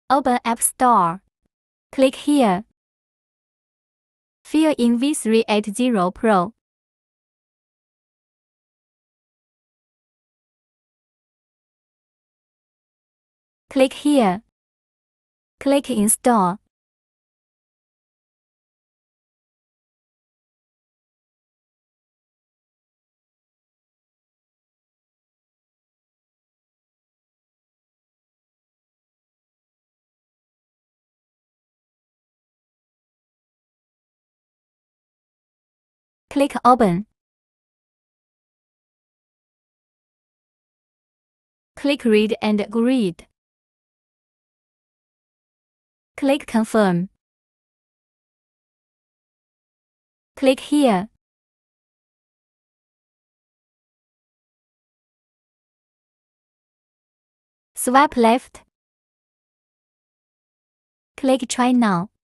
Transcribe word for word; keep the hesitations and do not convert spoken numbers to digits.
Open App Store. Click here. Fill in V three eighty Pro. Click here. Click Install. Click Open. Click Read and Read. Click Confirm. Click here. Swipe left. Click Try Now.